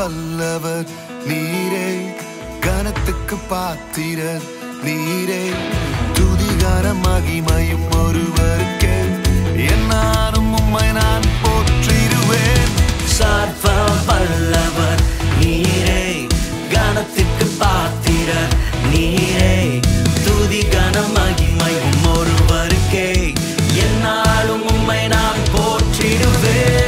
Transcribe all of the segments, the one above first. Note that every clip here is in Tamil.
வல்லவர் நீரே, கனத்துக்கு பாத்திரர் நீரே, துதிகார மகிமையும் ஒருவருக்கே, என்னாலும் உம்மை நான் போற்றிடுவேன். சர்வ வல்லவர் நீரே, கனத்துக்கு பாத்திரர் நீரே, துதிகார மகிமையும் ஒருவருக்கே, என்னாலும் உம்மை நான் போற்றிடுவேன்.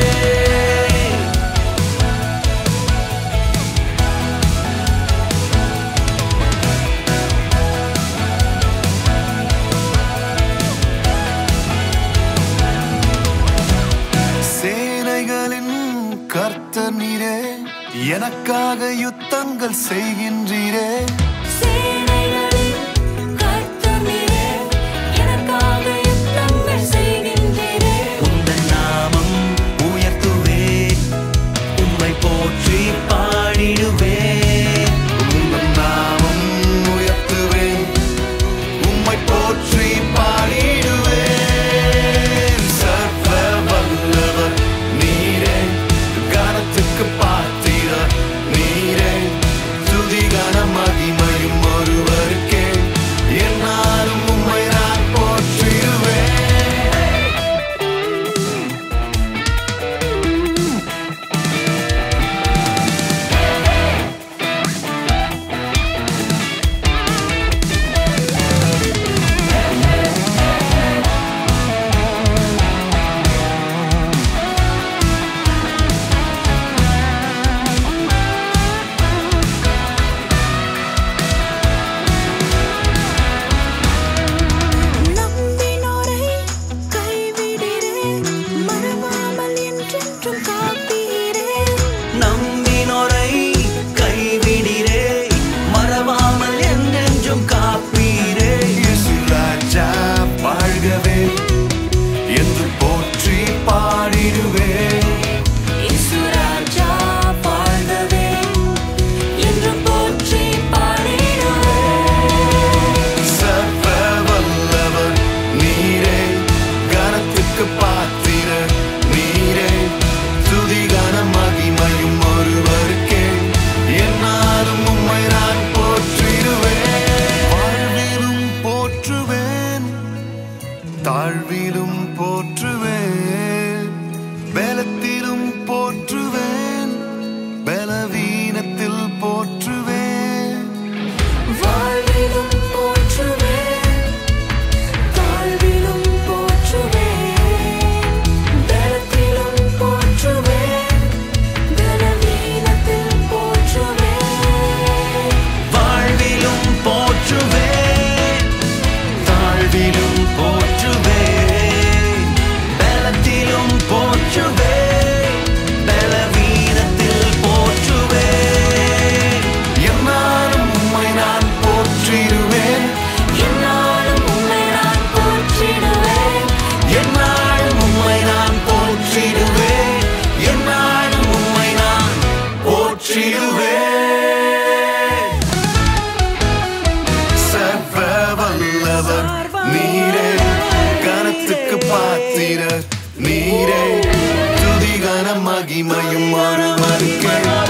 கர்த்தர் நீரே, எனக்காக யுத்தங்கள் செய்கின்றீரே. சேனைகளின் கர்த்தர் நீரே, எனக்காக யுத்தங்கள் செய்கின்றீரே. உந்தன் நாமம் உயர்த்துவேன், உம்மை போற்றி பாடிடுவேன். உந்தன் நாமம் உயர்த்துவேன், உம்மை போற்றி பாடிடுவேன். சர்வ வல்லவர் நீரே, கனத்துக்கு பாத்திரர் நீரே, துதிகான மகிமையும் ஒருவருக்கே, என்னாலும் உம்மை நான் போற்றிடுவேன். நம்பினோரை கைவிடீரே, மறவாமல் என்றென்றும் காப்பீரே. நம்பினோரை கைவிடிரே, மறவாமல் என்றென்றும் காப்பீரே. இயேசு ராஜா வாழ்கவே என்று போற்றி பாடிடுவேன். இயேசு ராஜா வாழ்கவே என்று போற்றி பாடிடுவேன். சர்வ வல்லவர் நீரே, கனத்துக்கு பாத்திரர் நீரே, துதிகான மகிமையும் ஒருவருக்கே, என்னாலும் உம்மை நான் போற்றிடுவேன். வாழ்விலும் போற்றுவேன், தாழ்விலும் போற்றுவேன், பலத்திலும் போற்றுவேன், பலவீனத்தில் போற்றுவேன். வாழ்விலும் போற்றுவேன், தாழ்விலும் போற்றுவேன், பலத்திலும் போற்றுவேன், பலவீனத்தில் போற்றுவேன். வாழ்விலும் போற்றுவேன், தாழ்விலும் போற்றுவேன், பலத்திலும் போற்றுவேன், பலவீனத்தில் போற்றுவேன். என்னாலும் உம்மை நான் போற்றிடுவேன். என்னாலும் உம்மை நான் போற்றிடுவேன். என்னாலும் உம்மை நான் போற்றிடுவேன். என்னாலும் உம்மை நான் போற்றிடுவேன். சர்வ வல்லவர் நீரே, கனத்துக்கு பாத்திரர் நீரே, துதிகான மகிமையும் ஒருவருக்கே,